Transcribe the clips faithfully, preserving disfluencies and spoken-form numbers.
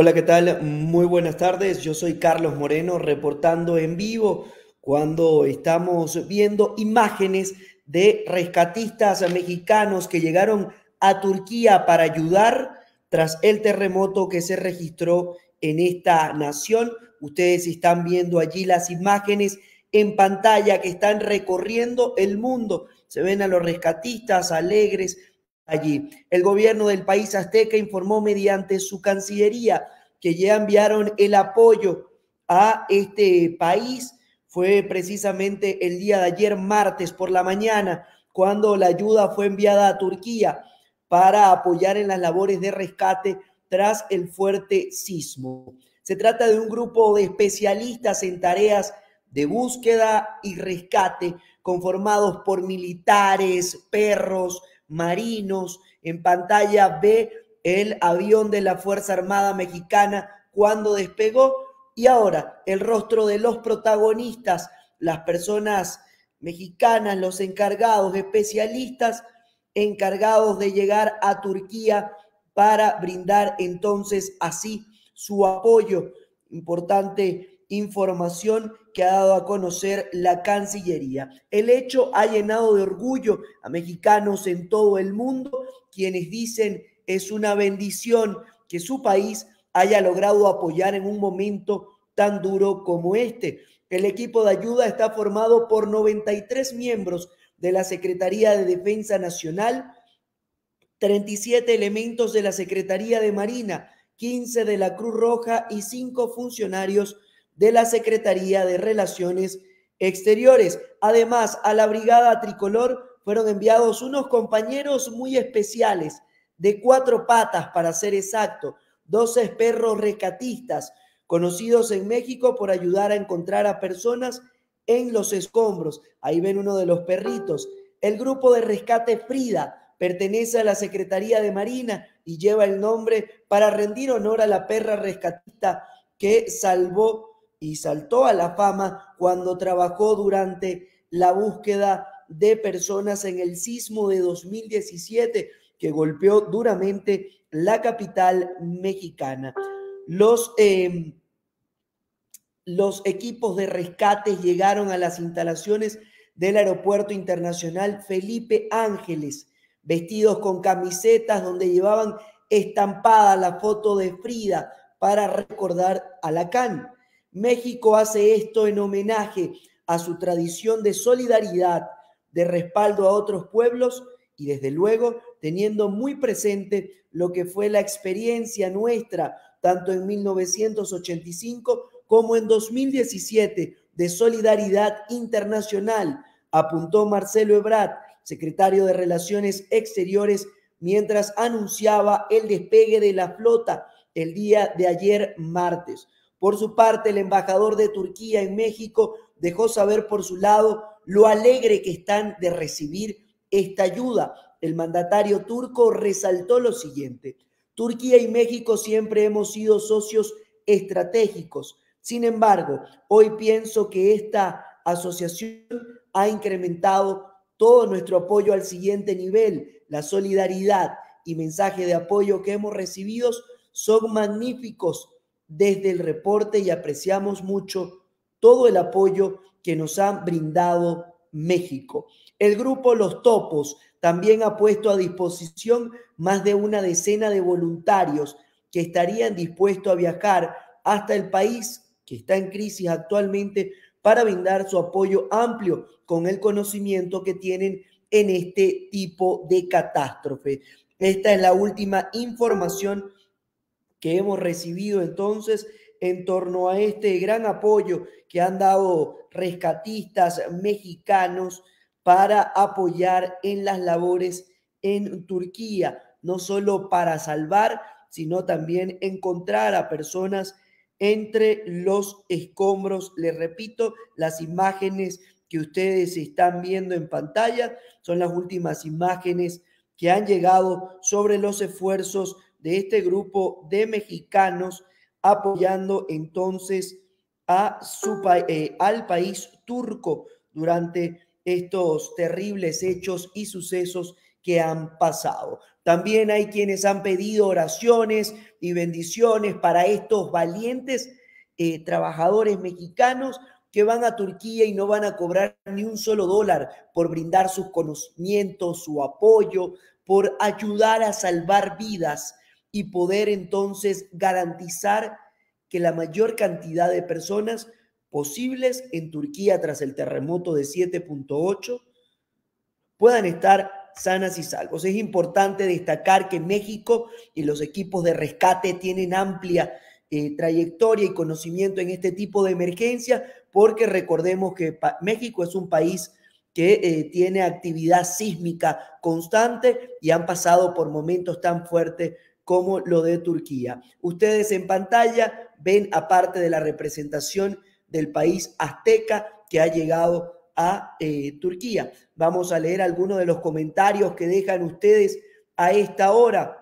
Hola, ¿qué tal? Muy buenas tardes. Yo soy Carlos Moreno, reportando en vivo cuando estamos viendo imágenes de rescatistas mexicanos que llegaron a Turquía para ayudar tras el terremoto que se registró en esta nación. Ustedes están viendo allí las imágenes en pantalla que están recorriendo el mundo. Se ven a los rescatistas alegres allí. El gobierno del país azteca informó mediante su cancillería que ya enviaron el apoyo a este país. Fue precisamente el día de ayer, martes por la mañana, cuando la ayuda fue enviada a Turquía para apoyar en las labores de rescate tras el fuerte sismo. Se trata de un grupo de especialistas en tareas de búsqueda y rescate conformados por militares, perros, marinos. En pantalla ve el avión de la Fuerza Armada Mexicana cuando despegó y ahora el rostro de los protagonistas, las personas mexicanas, los encargados, especialistas encargados de llegar a Turquía para brindar entonces así su apoyo. Importante información que ha dado a conocer la Cancillería. El hecho ha llenado de orgullo a mexicanos en todo el mundo, quienes dicen es una bendición que su país haya logrado apoyar en un momento tan duro como este. El equipo de ayuda está formado por noventa y tres miembros de la Secretaría de Defensa Nacional, treinta y siete elementos de la Secretaría de Marina, quince de la Cruz Roja y cinco funcionarios de la Secretaría de Relaciones Exteriores. Además, a la Brigada Tricolor fueron enviados unos compañeros muy especiales, de cuatro patas para ser exacto, doce perros rescatistas, conocidos en México por ayudar a encontrar a personas en los escombros. Ahí ven uno de los perritos. El grupo de rescate Frida pertenece a la Secretaría de Marina y lleva el nombre para rendir honor a la perra rescatista que salvó y saltó a la fama cuando trabajó durante la búsqueda de personas en el sismo de dos mil diecisiete que golpeó duramente la capital mexicana. Los, eh, los equipos de rescate llegaron a las instalaciones del Aeropuerto Internacional Felipe Ángeles, vestidos con camisetas donde llevaban estampada la foto de Frida para recordar a Lacan. México hace esto en homenaje a su tradición de solidaridad, de respaldo a otros pueblos y desde luego teniendo muy presente lo que fue la experiencia nuestra, tanto en mil novecientos ochenta y cinco como en dos mil diecisiete, de solidaridad internacional, apuntó Marcelo Ebrard, secretario de Relaciones Exteriores, mientras anunciaba el despegue de la flota el día de ayer martes. Por su parte, el embajador de Turquía en México dejó saber por su lado lo alegre que están de recibir esta ayuda. El mandatario turco resaltó lo siguiente: Turquía y México siempre hemos sido socios estratégicos. Sin embargo, hoy pienso que esta asociación ha incrementado todo nuestro apoyo al siguiente nivel. La solidaridad y mensaje de apoyo que hemos recibido son magníficos desde el reporte y apreciamos mucho todo el apoyo que nos han brindado México. El grupo Los Topos también ha puesto a disposición más de una decena de voluntarios que estarían dispuestos a viajar hasta el país que está en crisis actualmente para brindar su apoyo amplio con el conocimiento que tienen en este tipo de catástrofe. Esta es la última información que hemos recibido entonces en torno a este gran apoyo que han dado rescatistas mexicanos para apoyar en las labores en Turquía, no solo para salvar, sino también encontrar a personas entre los escombros. Les repito, las imágenes que ustedes están viendo en pantalla son las últimas imágenes que han llegado sobre los esfuerzos de este grupo de mexicanos apoyando entonces a su, eh, al país turco durante estos terribles hechos y sucesos que han pasado. También hay quienes han pedido oraciones y bendiciones para estos valientes eh, trabajadores mexicanos que van a Turquía y no van a cobrar ni un solo dólar por brindar sus conocimientos, su apoyo, por ayudar a salvar vidas y poder entonces garantizar que la mayor cantidad de personas posibles en Turquía tras el terremoto de siete punto ocho puedan estar sanas y salvos. Es importante destacar que México y los equipos de rescate tienen amplia eh, trayectoria y conocimiento en este tipo de emergencia, porque recordemos que México es un país que eh, tiene actividad sísmica constante y han pasado por momentos tan fuertes como lo de Turquía. Ustedes en pantalla ven, aparte de la representación del país azteca que ha llegado a eh, Turquía. Vamos a leer algunos de los comentarios que dejan ustedes a esta hora.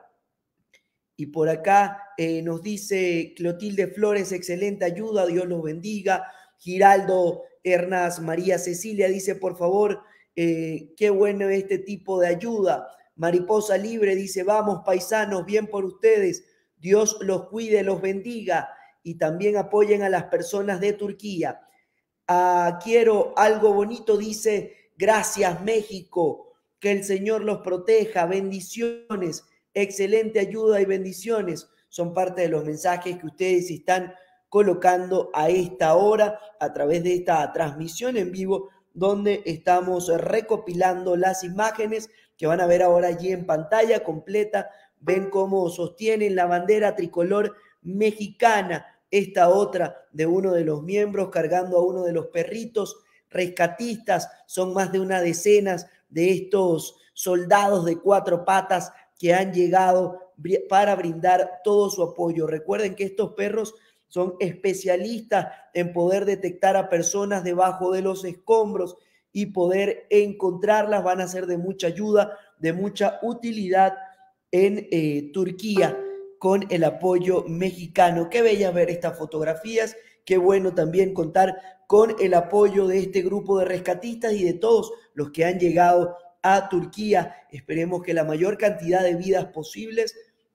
Y por acá eh, nos dice Clotilde Flores, excelente ayuda, Dios los bendiga. Giraldo Hernás María Cecilia dice, por favor, eh, qué bueno este tipo de ayuda. Mariposa Libre dice, vamos paisanos, bien por ustedes, Dios los cuide, los bendiga y también apoyen a las personas de Turquía. Ah, quiero algo bonito, dice, gracias México, que el Señor los proteja, bendiciones, excelente ayuda y bendiciones. Son parte de los mensajes que ustedes están colocando a esta hora a través de esta transmisión en vivo, donde estamos recopilando las imágenes que van a ver ahora allí en pantalla completa. Ven cómo sostienen la bandera tricolor mexicana, esta otra de uno de los miembros cargando a uno de los perritos rescatistas. Son más de una decena de estos soldados de cuatro patas que han llegado para brindar todo su apoyo. Recuerden que estos perros son especialistas en poder detectar a personas debajo de los escombros y poder encontrarlas. Van a ser de mucha ayuda, de mucha utilidad en eh, Turquía con el apoyo mexicano. Qué bella ver estas fotografías, qué bueno también contar con el apoyo de este grupo de rescatistas y de todos los que han llegado a Turquía. Esperemos que la mayor cantidad de vidas posibles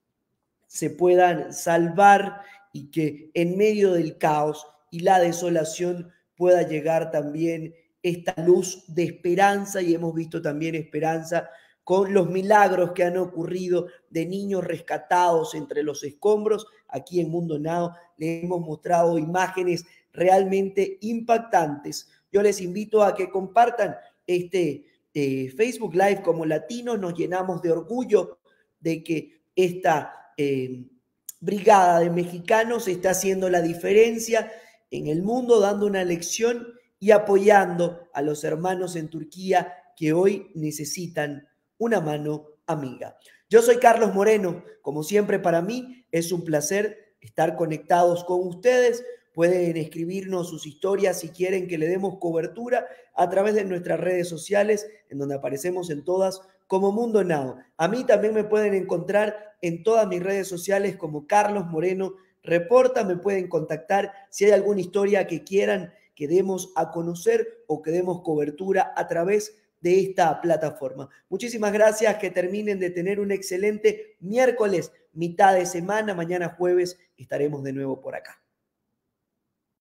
se puedan salvar y que en medio del caos y la desolación pueda llegar también esta luz de esperanza, y hemos visto también esperanza con los milagros que han ocurrido de niños rescatados entre los escombros. Aquí en Mundo Now les hemos mostrado imágenes realmente impactantes. Yo les invito a que compartan este eh, Facebook Live. Como latinos nos llenamos de orgullo de que esta eh, brigada de mexicanos está haciendo la diferencia en el mundo, dando una lección y apoyando a los hermanos en Turquía que hoy necesitan una mano amiga. Yo soy Carlos Moreno. Como siempre, para mí es un placer estar conectados con ustedes. Pueden escribirnos sus historias si quieren que le demos cobertura a través de nuestras redes sociales, en donde aparecemos en todas como Mundo Now. A mí también me pueden encontrar en todas mis redes sociales como Carlos Moreno Reporta. Me pueden contactar si hay alguna historia que quieran que demos a conocer o que demos cobertura a través de esta plataforma. Muchísimas gracias, que terminen de tener un excelente miércoles, mitad de semana. Mañana jueves estaremos de nuevo por acá.